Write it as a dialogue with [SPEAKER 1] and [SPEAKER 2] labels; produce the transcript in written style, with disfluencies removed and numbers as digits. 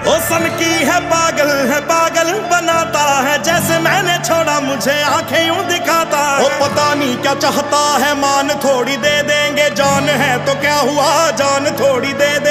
[SPEAKER 1] ओ सन की है पागल बनाता है, जैसे मैंने छोड़ा मुझे आंखें यूं दिखाता है। ओ पता नहीं क्या चाहता है, मान थोड़ी दे देंगे, जान है तो क्या हुआ जान